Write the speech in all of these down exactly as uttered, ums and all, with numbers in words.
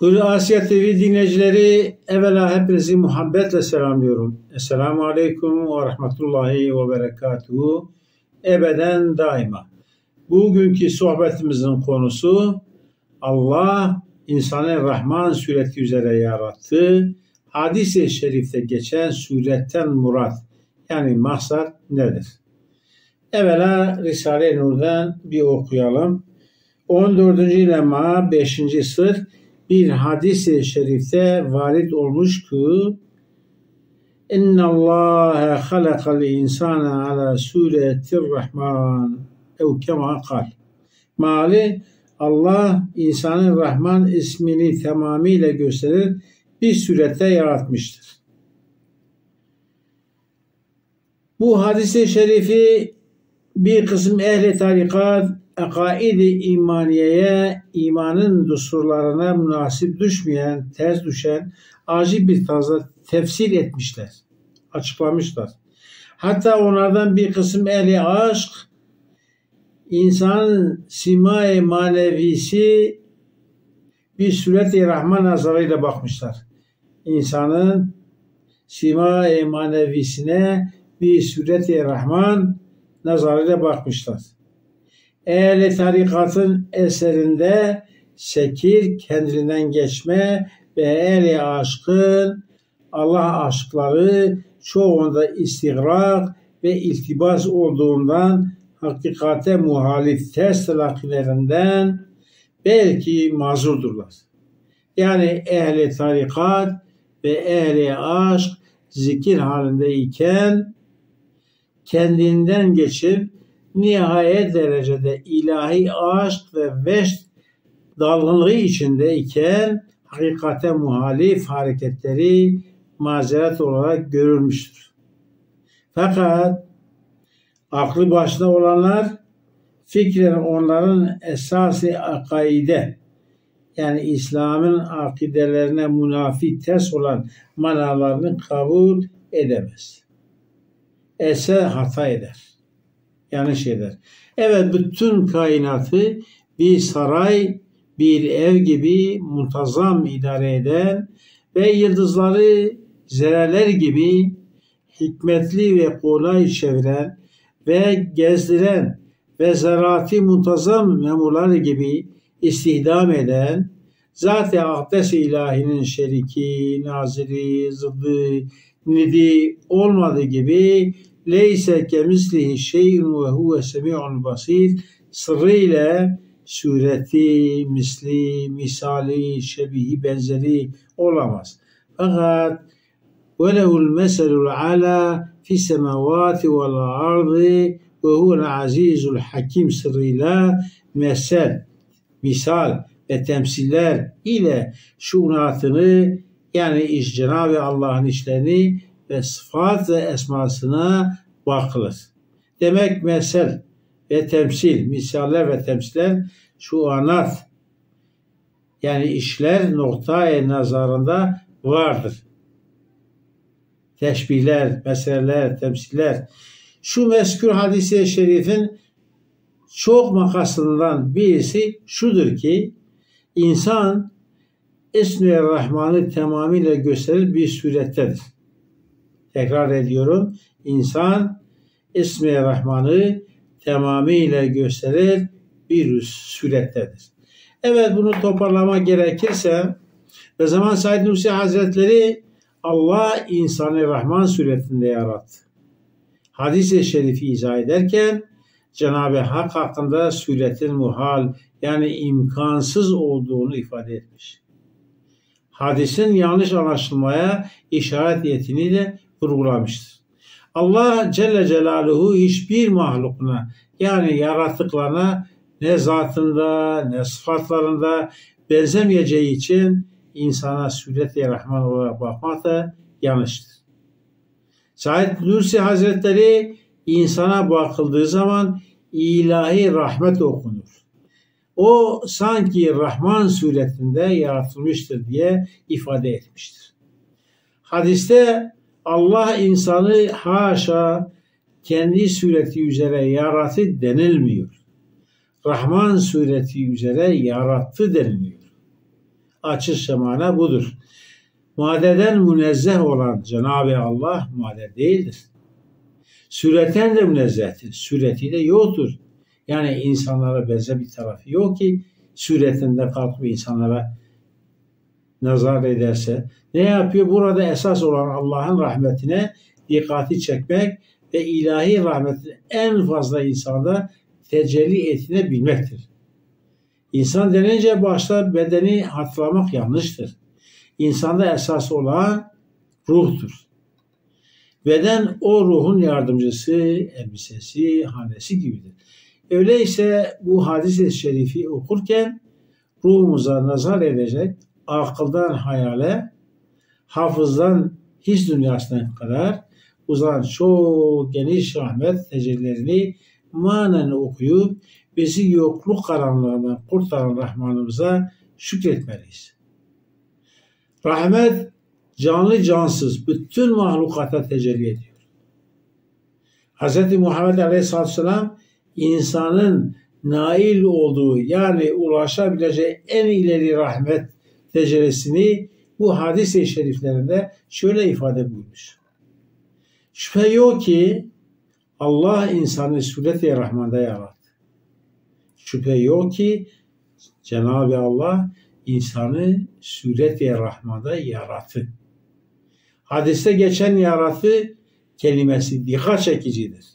Hürri Asya T V dinleyicileri, evvela hepinizi muhabbetle selamlıyorum. Esselamu Aleyküm ve Rahmetullahi ve Berekatuhu. Ebeden daima. Bugünkü sohbetimizin konusu Allah insanı Rahman sureti üzere yarattı. Hadis-i şerifte geçen suretten murat, yani maksat nedir? Evvela Risale-i Nur'dan bir okuyalım. on dördüncü lemma beşinci sır bir hadis-i şerifte varid olmuş ki İnna Allahe halakal insana ala suretir Rahman ev kema kal. Mali Allah insanın Rahman ismini tamamıyla gösterir bir surette yaratmıştır. Bu hadis-i şerifi bir kısım ehli tarikat akaid-i imaniyeye, imanın düsturlarına münasip düşmeyen, ters düşen, acil bir tarzda tefsir etmişler, açıklamışlar. Hatta onlardan bir kısım ehli aşk, insanın sima-i manevisi bir suret-i Rahman nazarıyla bakmışlar. İnsanın sima-i manevisine bir suret-i Rahman nazarıyla bakmışlar. Ehli tarikatın eserinde sekir, kendinden geçme ve ehli aşkın Allah aşkları çoğunda istigrak ve iltibas olduğundan hakikate muhalif ters telakkilerinden belki mazurdurlar. Yani ehli tarikat ve ehli aşk zikir halindeyken kendinden geçip nihayet derecede ilahi aşk ve veşt dalgınlığı içindeyken hakikate muhalif hareketleri mazeret olarak görülmüştür. Fakat aklı başında olanlar fikren onların esası akaide, yani İslam'ın akidelerine münafi ters olan manalarını kabul edemez. Ese hata eder. Yanlış eder. Evet, bütün kainatı bir saray, bir ev gibi muntazam idare eden ve yıldızları zerreler gibi hikmetli ve kolay çeviren ve gezdiren ve zaraati muntazam memurları gibi istihdam eden, zat-ı akdes ilahinin şeriki, naziri, zıddı, nidi olmadığı gibi leyse kemislihi şey'un ve huve semi'un basir sırrıyla sureti, misli, misali, şebihi, benzeri olamaz. Fakat ve lehul meselul ala fi semavati vel ardı ve huvel azizul hakim sırrıyla mesel, misal ve temsiller ile şunatını, yani iş Cenab-ı Allah'ın işlerini ve sıfat ve esmasına bakılır. Demek mesel ve temsil, misaller ve temsiller şu anat, yani işler noktaya nazarında vardır. Teşbihler, meseleler, temsiller. Şu mezkür hadis-i şerifin çok makasından birisi şudur ki insan İsmi Rahman'ı tamamıyla gösterir bir surettedir. Tekrar ediyorum. İnsan İsmi Rahman'ı tamamıyla gösterir bir surettedir. Evet, bunu toparlama gerekirse ve zaman Said Nursi Hazretleri Allah insanı Rahman suretinde yarattı. Hadis-i şerifi izah ederken Cenab-ı Hak hakkında suretin muhal, yani imkansız olduğunu ifade etmiş. Hadisin yanlış anlaşılmaya işaret niyetini de vurgulamıştır. Allah Celle Celaluhu hiçbir mahlukuna, yani yarattıklarına ne zatında ne sıfatlarında benzemeyeceği için insana suret-i Rahman olarak bakmak da yanlıştır. Said Nursi Hazretleri insana bakıldığı zaman ilahi rahmet okunur. O sanki Rahman suretinde yaratılmıştır diye ifade etmiştir. Hadiste Allah insanı haşa kendi sureti üzere yarattı denilmiyor. Rahman sureti üzere yarattı deniliyor. Açıkça mana budur. Maddeden münezzeh olan Cenab-ı Allah madde değildir. Sureten de münezzehtir. Sureti de yoktur. Yani insanlara benzer bir tarafı yok ki suretinde kalkıp insanlara nazar ederse. Ne yapıyor? Burada esas olan Allah'ın rahmetine dikkati çekmek ve ilahi rahmetin en fazla insanda tecelli ettiğini bilmektir. İnsan denince başta bedeni hatırlamak yanlıştır. İnsanda esas olan ruhtur. Beden o ruhun yardımcısı, elbisesi, hanesi gibidir. Öyleyse bu hadis-i şerifi okurken ruhumuza nazar edecek, akıldan hayale, hafızdan his dünyasına kadar uzanan çok geniş rahmet tecellilerini manen okuyup bizi yokluk karanlığından kurtaran Rahmanımıza şükretmeliyiz. Rahmet canlı cansız bütün mahlukata tecelli ediyor. Hz. Muhammed Aleyhisselatü Vesselam insanın nail olduğu yani ulaşabileceği en ileri rahmet tecellisini bu hadis-i şeriflerinde şöyle ifade buyurmuş. Şüphe yok ki Allah insanı suret-i Rahman'da yarattı. Şüphe yok ki Cenab-ı Allah insanı suret-i Rahman'da yarattı. Hadiste geçen yarattı kelimesi dikkat çekicidir.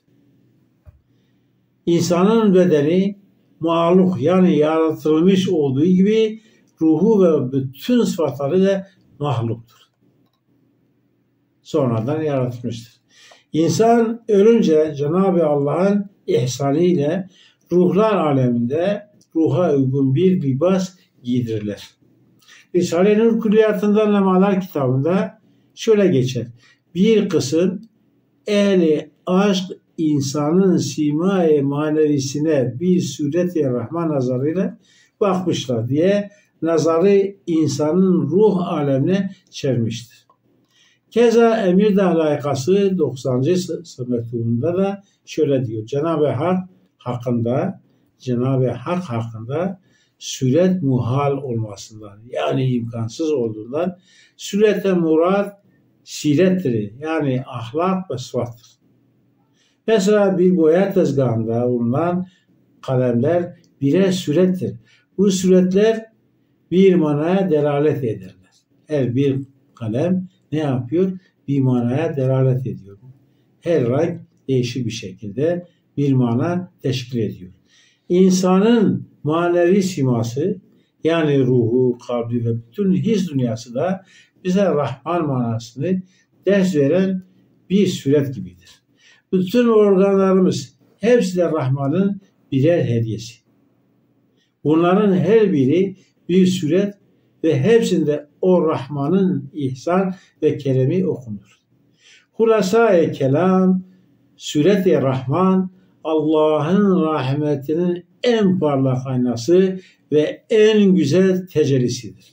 İnsanın bedeni mahluk yani yaratılmış olduğu gibi ruhu ve bütün sıfatları da mahluktur. Sonradan yaratılmıştır. İnsan ölünce Cenab-ı Allah'ın ihsanı ile ruhlar aleminde ruha uygun bir libas giydirilir. Risale-i Nur Külliyatında Lemalar kitabında şöyle geçer. Bir kısım ehli aşk insanın sima-i manevisine bir suret-i Rahman nazarıyla bakmışlar diye nazarı insanın ruh alemine çermiştir. Keza Emir Dahlayakası doksanıncı mektubunda da şöyle diyor. Cenab-ı Hak hakkında Cenab-ı Hak hakkında suret muhal olmasından yani imkansız olduğundan surete murad sirettir yani ahlak ve sıfattır. Mesela bir boya tezgahında bulunan kalemler birer surettir. Bu suretler bir manaya delalet ederler. Her bir kalem ne yapıyor? Bir manaya delalet ediyor. Her renk değişik bir şekilde bir mana teşkil ediyor. İnsanın manevi siması yani ruhu, kalbi ve bütün his dünyası da bize Rahman manasını ders veren bir suret gibidir. Bütün organlarımız hepsi de Rahman'ın birer hediyesi. Bunların her biri bir suret ve hepsinde o Rahman'ın ihsan ve keremi okunur. Hulasa-i kelam, suret-i Rahman, Allah'ın rahmetinin en parlak aynası ve en güzel tecellisidir.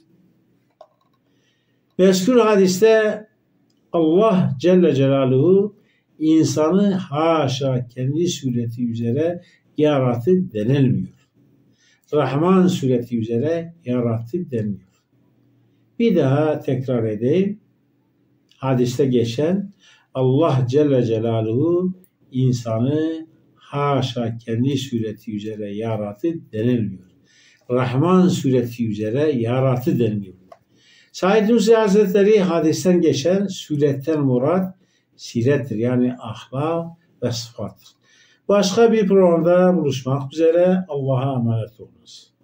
Mezkur hadiste Allah Celle Celaluhu insanı haşa kendi sureti üzere yarattı denilmiyor. Rahman sureti üzere yarattı denmiyor. Bir daha tekrar edeyim. Hadiste geçen Allah Celle Celaluhu insanı haşa kendi sureti üzere yarattı denilmiyor. Rahman sureti üzere yarattı deniliyor. Said Nursi Hazretleri hadisten geçen suretten murad sirettir yani ahlak ve sıfattır. Başka bir programda buluşmak üzere Allah'a emanet olunuz.